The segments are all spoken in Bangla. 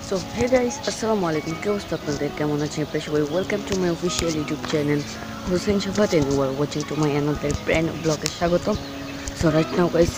So hey guys, assalamu alaikum. কি অবস্থা আপনাদের? কেমন আছেন আপনারা সবাই? Welcome to my official YouTube channel Hossain Shafat and you are watching to my another brand ব্লগে স্বাগতম। সো রাইট নাও গাইস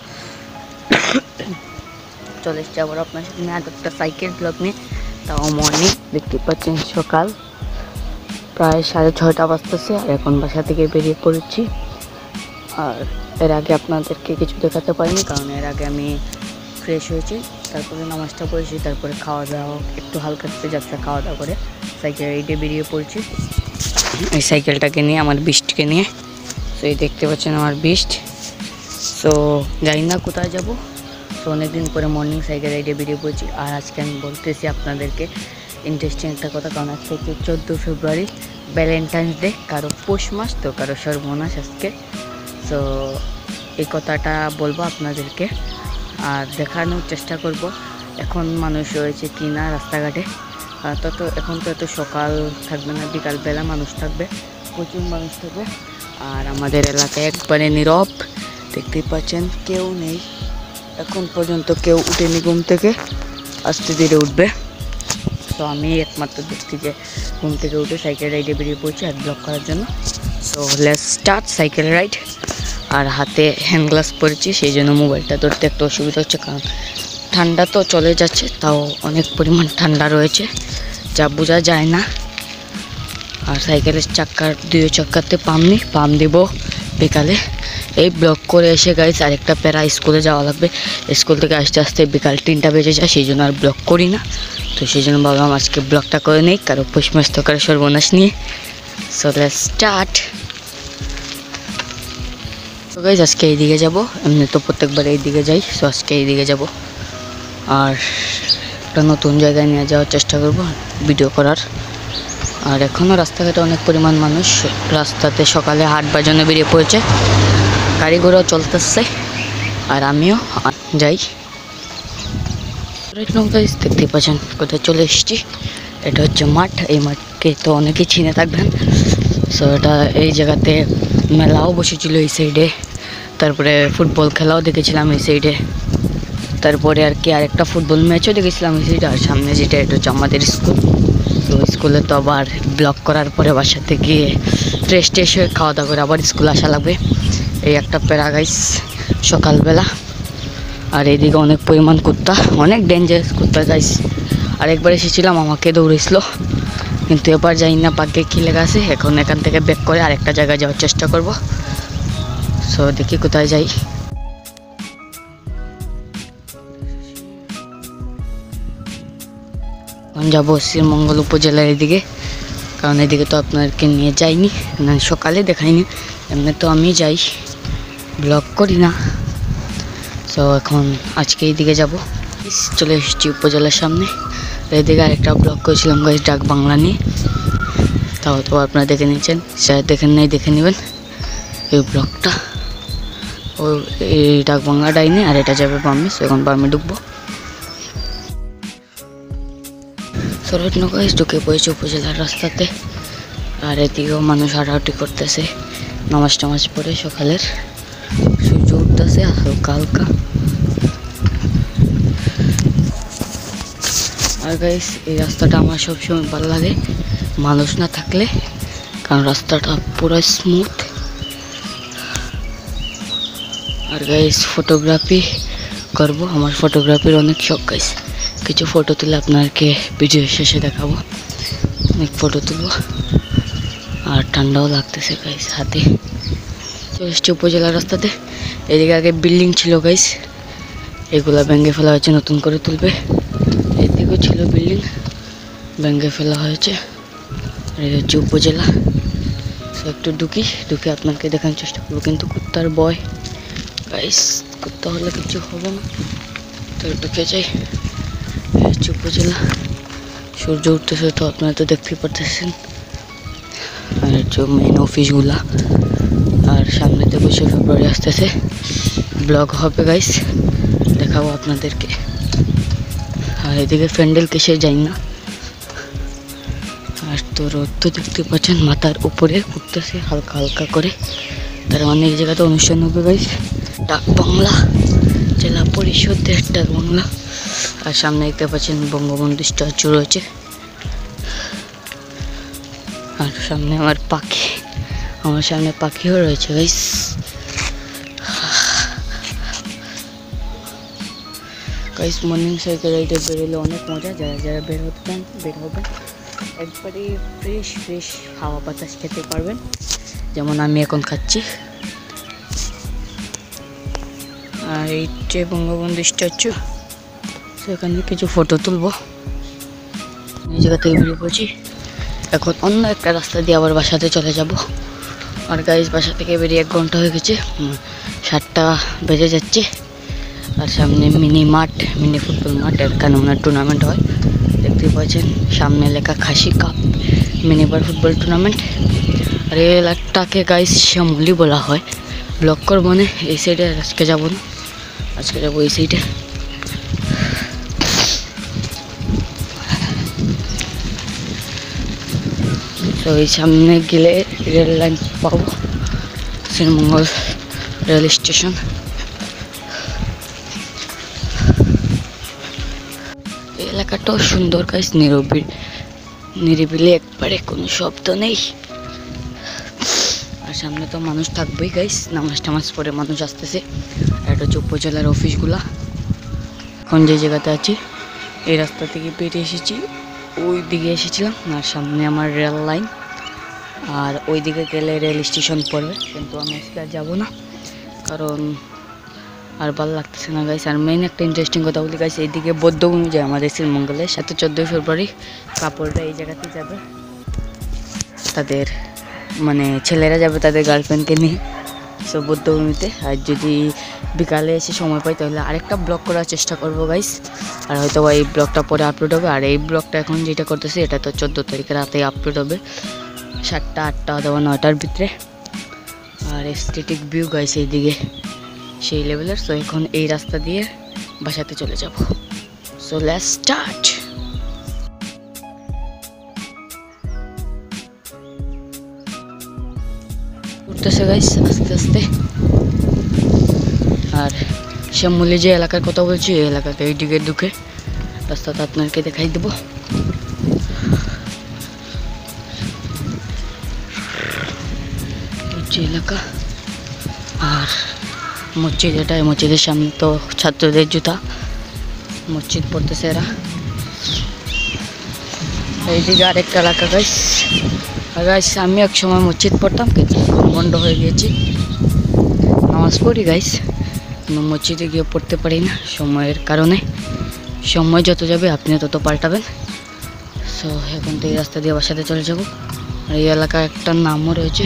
চলে এসেছি আবার আপনার সামনে আর একটা সাইকেল ব্লগ নিয়ে, তাও মর্নিং। দেখতে পাচ্ছেন সকাল প্রায় 6:30 বাজতেছে আর এখন বাসা থেকে বেরিয়ে পড়েছি। আর এর আগে আপনাদেরকে কিছু দেখাতে পারিনি, কারণ এর আগে আমি ফ্রেশ হয়েছি, তারপরে নামাজটা পড়েছি, তারপরে খাওয়া দাওয়া একটু হালকা যাত্রা খাওয়া দাওয়া করে সাইকেল রাইডে বেরিয়ে পড়ছি। এই সাইকেলটাকে নিয়ে, আমার বিস্টকে নিয়ে। সো এই দেখতে পাচ্ছেন আমার বিস্ট। সো জানি না কোথায় যাব। সো অনেকদিন পরে মর্নিং সাইকেল রাইডে বেরিয়ে পড়ছি। আর আজকে আমি বলতেছি আপনাদেরকে ইন্টারেস্টিং একটা কথা, কারণ আজকে হচ্ছে 14 ফেব্রুয়ারি, ভ্যালেন্টাইন্স ডে। কারো পৌষ মাস তো কারো সর্বনাশ আজকে। সো এই কথাটা বলবো আপনাদেরকে আর দেখানোর চেষ্টা করব এখন মানুষ রয়েছে কি না রাস্তাঘাটে। এখন তো এত সকাল থাকবে না, বিকালবেলা মানুষ থাকবে, প্রচুর মানুষ থাকবে। আর আমাদের এলাকায় একবারে নীরব, দেখতেই পাচ্ছেন কেউ নেই এখন পর্যন্ত, কেউ উঠেনি ঘুম থেকে, আস্তে ধীরে উঠবে। তো আমি একমাত্র দেখছি যে ঘুম থেকে উঠে সাইকেল রাইডে বেরিয়ে পড়ছি এক ব্লক করার জন্য। So let's start cycle ride. আর হাতে হ্যান্ড গ্লাভস পরেছি, সেই জন্য মোবাইলটা ধরতে একটু অসুবিধা হচ্ছে, কারণ ঠান্ডা তো চলে যাচ্ছে, তাও অনেক পরিমাণ ঠান্ডা রয়েছে যা বোঝা যায় না। আর সাইকেলের দুই চাক্কাতে পাম্প দিব বিকালে। এই ব্লক করে এসে গাইস আরেকটা প্যারা স্কুলে যাওয়া লাগবে। স্কুল থেকে আসতে আসতে বিকাল 3টা বেজে যায়, সেই জন্য আর ব্লক করি না। তো সেই জন্য ভাবলাম আজকে ব্লকটা করে নেই, কারো পৌষ মাস তো কারো সর্বনাশ নিয়ে। So let's start. তো গাইস আজকে এইদিকে যাব, এমনি তো প্রত্যেকবার এইদিকে যাই। সো আজকে এইদিকে যাব আর একটা নতুন জায়গায় নিয়ে যাওয়ার চেষ্টা করব ভিডিও করার। আর এখনও রাস্তাঘাটে অনেক পরিমাণ মানুষ রাস্তাতে সকালে হাঁটবার জন্য বেরিয়ে পড়েছে, গাড়ি ঘোড়াও চলতেছে আর আমিও যাই। দেখতে পাচ্ছেন কোথায় চলে এসেছি, এটা হচ্ছে মাঠ। এই মাঠকে তো অনেকেই চিনে থাকবেন। সো এটা এই জায়গাতে মেলাও বসেছিল এই সাইডে, তারপরে ফুটবল খেলাও দেখেছিলাম এই সাইডে, তারপরে আর কি আরেকটা ফুটবল ম্যাচও দেখেছিলাম এই সাইডে। আর সামনে যেটা এটা হচ্ছে আমাদের স্কুল। তো স্কুলে তো আবার ব্লক করার পরে বাসাতে গিয়ে ফ্রেশ হয়ে খাওয়া দাওয়া করে আবার স্কুল আসা লাগবে। এই একটা প্যারা গাইস সকালবেলা। আর এইদিকে অনেক পরিমাণ কুত্তা, অনেক ডেঞ্জারাস কুত্তা গাইস। আরেকবার এসেছিলাম, আমাকে দৌড়েছিল, কিন্তু এবার জানি না পাকে কী লেখা আছে। এখন এখান থেকে ব্যাক করে আরেকটা জায়গায় যাওয়ার চেষ্টা করব। সো দেখি কোথায় যাই। যাবো শ্রীমঙ্গল উপজেলার এদিকে, কারণ এদিকে তো আপনাদেরকে নিয়ে যাইনি, না সকালে দেখাইনি। এমনি তো আমি যাই, ব্লগ করি না। সো এখন আজকে এইদিকে যাব। চলে এসেছি উপজেলার সামনে। এদিকে আরেকটা ব্লগ করেছিলাম গাইস ডাক বাংলা নিয়ে, তাও তো আপনারা দেখে নিয়েছেন, স্যার দেখেন নাই দেখে নেবেন এই ব্লগটা। ও এই ডাক বাংলা ডাইনে, আর এটা যাবে বামে। সো এখন বামে ঢুকবো। সরট নগাইস ঢুকে পড়েছে উপজেলার রাস্তাতে। আর এদিকেও মানুষ হাঁটাহাঁটি করতেছে, নামাজ পড়ে সকালের। সূর্য উঠতেছে হালকা হালকা। আর গাইস এই রাস্তাটা আমার সবসময় ভালো লাগে মানুষ না থাকলে, কারণ রাস্তাটা পুরো স্মুথ। আর গাইস ফটোগ্রাফি করব, আমার ফটোগ্রাফির অনেক শখ গাইস। কিছু ফটো তুলে আপনাদেরকে ভিডিও শেষে দেখাবো, অনেক ফটো তুলবো। আর ঠান্ডাও লাগতেছে গাইস হাতে। চলে এসছি উপজেলার রাস্তাতে। এদিকে আগে বিল্ডিং ছিল গাইস, এগুলা ভেঙে ফেলা হয়েছে, নতুন করে তুলবে। এদিকেও ছিল বিল্ডিং, ভেঙে ফেলা হয়েছে। আর এই হচ্ছে উপজেলা। সো একটু ঢুকে আপনাকে দেখানোর চেষ্টা করবো, কিন্তু কুত্তার ভয় গাইস, কুত্তা হলে কিছু হবে না। তো ঢুকে যাই। এই হচ্ছে উপজেলা। সূর্য উঠতেছে তো আপনারা তো দেখতেই পারতেছেন। আর হচ্ছে মেন অফিসগুলা। আর সামনেতে 22 ফেব্রুয়ারি আসতেছে, ব্লগ হবে গাইস, দেখাবো আপনাদেরকে। আর এদিকে প্যান্ডেল কেসে যাই না। আর তো রোদ তো দেখতে পাচ্ছেন মাথার উপরে উঠতেছে হালকা হালকা করে। তার অনেক জায়গাতে অনুষ্ঠান হবে গাইস। ডাক বাংলা জেলা পরিষদের ডাক বাংলা। আর সামনে দেখতে পাচ্ছেন বঙ্গবন্ধু স্ট্যাচু রয়েছে। আর সামনে আমার সামনে পাখিও রয়েছে গাইস। গাইস মর্নিং সাইকেল রাইডে বেরোলে অনেক মজা। যারা যারা বের হবেন একবারে ফ্রেশ হাওয়া বাতাস খেতে পারবেন, যেমন আমি এখন খাচ্ছি। আর এই যে বঙ্গবন্ধু স্ট্যাচু, সেখানে কিছু ফটো তুলবো। এই জায়গা থেকে বেরিয়ে পড়ছি। এখন অন্য একটা রাস্তা দিয়ে আবার বাসাতে চলে যাব। আর গাইস বাসা থেকে বেরিয়ে 1 ঘন্টা হয়ে গেছে, 7টা বেজে যাচ্ছে। আর সামনে মিনি ফুটবল মাঠ, এখানে মনে হয় টুর্নামেন্ট হয়। দেখতে পাচ্ছেন সামনে লেখা খাসি কাপ মিনিবার ফুটবল টুর্নামেন্ট। আর এই এলাকাটাকে গাইস শ্যামলি বলা হয়। ব্লক করবো না এই সাইডে, আজকে যাবো না, আজকে যাবো এই সাইডে। তো এই সামনে গেলে রেল লাইন পাবো, শ্রীমঙ্গল রেল স্টেশন। এই এলাকাটাও সুন্দর গাইস, নিরিবিলি, একবারে কোনো শব্দ নেই। আর সামনে তো মানুষ থাকবেই গাইস, নামাজ পড়ে মানুষ আসতেছে। আর এটা হচ্ছে উপজেলার অফিসগুলা। এখন যে জায়গাতে আছি এই রাস্তা থেকে বেরিয়ে এসেছি, ওই দিকে এসেছিলাম। আর সামনে আমার রেল লাইন, আর ওই দিকে গেলে রেল স্টেশন পড়বে। কিন্তু আমি আজকে আর যাবো না, কারণ আর ভালো লাগতেছে না গাইস। আর মেইন একটা ইন্টারেস্টিং কথা বলি গাইস, এইদিকে বৌদ্ধভূমি যায় আমাদের শ্রীমঙ্গলে। 14 ফেব্রুয়ারি কাপড়টা এই জায়গাতে যাবে, তাদের মানে ছেলেরা যাবে তাদের গার্লফ্রেন্ডকে নিয়ে, সো বৌদ্ধভূমিতে। আর যদি বিকালে এসে সময় পাই তাহলে আরেকটা ব্লগ করার চেষ্টা করবো গাইস। আর হয়তো এই ব্লগটা পরে আপলোড হবে। আর এই ব্লগটা এখন যেটা করতেছি এটা তো 14 তারিখে রাতে আপলোড হবে, 7টা 8টা অথবা 9টার ভিতরে। আর এস্থেটিক ভিউ গাইস এইদিকে সেই লেভেলের। সো এখন এই রাস্তা দিয়ে বাসাতে চলে যাব। So let's start. উঠতেছে গাইস আস্তে আস্তে। আর শ্যামলি যে এলাকার কথা বলছি, এই এলাকাতে এইদিকে ঢুকে রাস্তাটা আপনাকে দেখাই দেবো। এলাকা আর মসজিদ, এটা মসজিদের সামনে তো ছাত্রদের জুতা, মসজিদ পড়তেছে এরা। এইদিকে আরেকটা এলাকা গাইস। আর গাইস আমি এক সময় মসজিদ পড়তাম, কিন্তু বন্ধ হয়ে গিয়েছি। নামাজ পড়ি গাইস, কিন্তু মসজিদে গিয়ে পড়তে পারি না সময়ের কারণে। সময় যত যাবে আপনি তত পাল্টাবেন। সো এখন তো এই রাস্তা দিয়ে বাসাতে চলে যাব। আর এই এলাকার একটা নামও রয়েছে,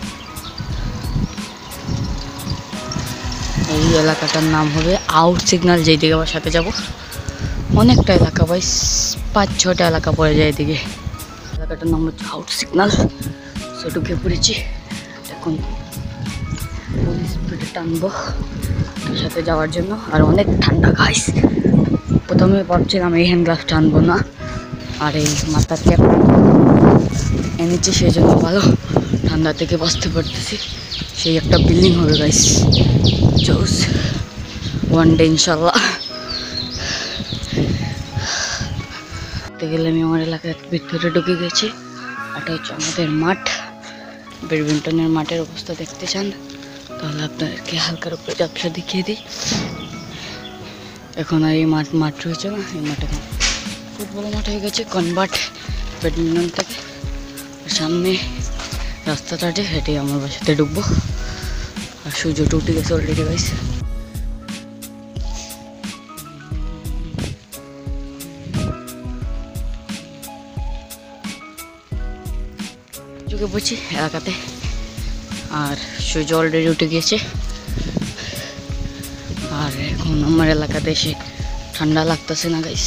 এই এলাকাটার নাম হবে আউট সিগন্যাল। যেই দিকে আমার সাথে যাব, অনেকটা এলাকা ভাই, 5-6টা এলাকা পড়ে যায় এদিকে। এলাকাটার নাম হচ্ছে আউট সিগন্যাল। সো ঢুকে পড়েছি। এখন স্পিডে টানবো সাথে যাওয়ার জন্য। আর অনেক ঠান্ডা গাইস, প্রথমে ভাবছিলাম এই হ্যান্ড গ্লাভস টানবো না, আর এই মাথার ক্যাপ এনেছি, সেই জন্য ভালো ঠান্ডা থেকে বাঁচতে পারতেছি। সেই একটা বিল্ডিং হবে গাইস, জোস ওয়ান ডে ইনশাল্লাহ। গেলে আমি আমার এলাকার ভিতরে ঢুকে গেছি। এটা হচ্ছে আমাদের মাঠ, ব্যাডমিন্টনের মাঠের অবস্থা দেখতে চান তাহলে আপনাদেরকে হালকার উপরে ব্যবসা দেখিয়ে দিই। এখন আর এই মাঠ রয়েছে না, এই মাঠে ফুটবলের মাঠ হয়ে গেছে কনভার্ট ব্যাডমিন্টন থেকে। সামনে রাস্তাটাতে হেঁটে আমার বাসাতে ঢুকবো। আর সূর্যটা উঠে গেছে অলরেডি গাইস। ঢুকে পড়ছি এলাকাতে, আর সূর্য অলরেডি উঠে গিয়েছে। আর এখন আমার এলাকাতে এসে ঠান্ডা লাগতেছে না গাইস।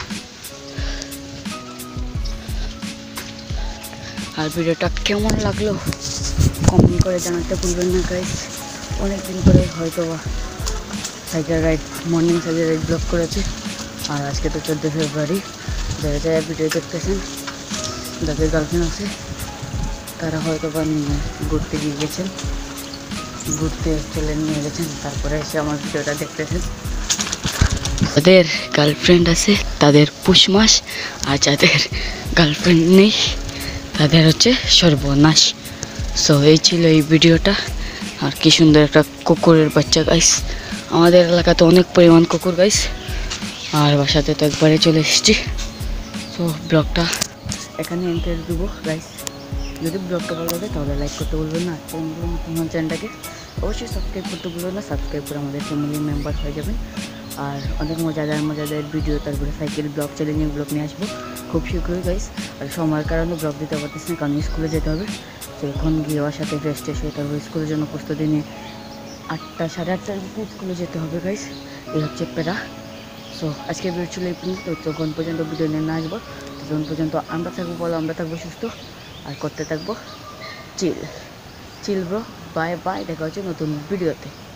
আর ভিডিওটা কেমন লাগলো কমেন্ট করে জানাতে ভুলবেন না গাইস। অনেকদিন পরে হয়তো cycle ride, morning cycle ride vlog করেছি। আর আজকে তো 14 ফেব্রুয়ারি। যারা যারা ভিডিও দেখতেছেন, যাদের গার্লফ্রেন্ড আছে তারা হয়তো বা নিয়ে ঘুরতে গিয়ে গেছেন, ঘুরতে চলে নিয়ে গেছেন, তারপরে এসে আমার ভিডিওটা দেখতেছেন। যাদের গার্লফ্রেন্ড আছে তাদের পুষ মাস, আর যাদের গার্লফ্রেন্ড নেই তাদের হচ্ছে সর্বনাশ। সো এই ছিল এই ভিডিওটা। আর কি সুন্দর একটা কুকুরের বাচ্চা গাইস, আমাদের এলাকাতে অনেক পরিমাণ কুকুর গাইস, আর বাসাতে তো একবারে চলে এসেছি। সো ব্লগটা এখানে এন্ড করে দেবো গাইস। যদি ব্লগটা ভালো লাগে তাহলে লাইক করতে বলবেন না, চ্যানেলটাকে অবশ্যই সাবস্ক্রাইব করতে বলবেন না, সাবস্ক্রাইব করে আমাদের ফ্যামিলির মেম্বার হয়ে যাবেন। আর অনেক মজাদার ভিডিও, তারপরে সাইকেল ব্লগ, চ্যালেঞ্জিং ব্লগ নিয়ে আসবো খুব শীঘ্রই গাইস। আর সময়ের কারণে ব্লগ দিতে পারতেছি না, কারণ স্কুলে যেতে হবে। তো এখন গিয়ে আমার সাথে ফ্রেশ ট্রেশ হয়ে তারপরে স্কুলের জন্য প্রস্তুতি নিয়ে 8টা 8:30টার দিকে স্কুলে যেতে হবে গাইস। এই হচ্ছে প্যারা। সো আজকে ভিডিও ছিল এই পর্যন্ত। যখন পর্যন্ত ভিডিও নিয়ে না আসবো তখন পর্যন্ত আমরা থাকবো বলো, আমরা থাকবো সুস্থ আর করতে থাকবো chill chill bro. Bye bye, দেখা হচ্ছে নতুন ভিডিওতে।